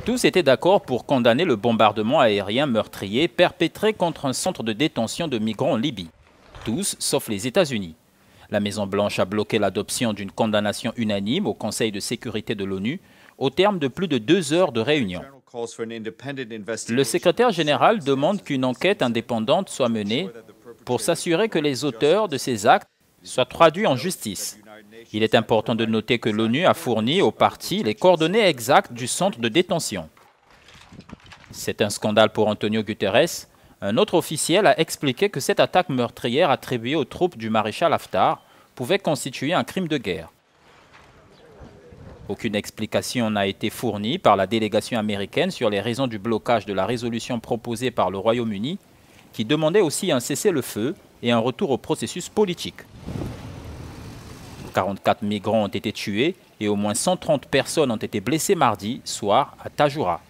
Tous étaient d'accord pour condamner le bombardement aérien meurtrier perpétré contre un centre de détention de migrants en Libye. Tous, sauf les États-Unis. La Maison-Blanche a bloqué l'adoption d'une condamnation unanime au Conseil de sécurité de l'ONU au terme de plus de 2 heures de réunion. Le secrétaire général demande qu'une enquête indépendante soit menée pour s'assurer que les auteurs de ces actes soient traduits en justice. Il est important de noter que l'ONU a fourni aux parties les coordonnées exactes du centre de détention. C'est un scandale pour Antonio Guterres. Un autre officiel a expliqué que cette attaque meurtrière attribuée aux troupes du maréchal Haftar pouvait constituer un crime de guerre. Aucune explication n'a été fournie par la délégation américaine sur les raisons du blocage de la résolution proposée par le Royaume-Uni, qui demandait aussi un cessez-le-feu et un retour au processus politique. 44 migrants ont été tués et au moins 130 personnes ont été blessées mardi soir à Tajoura.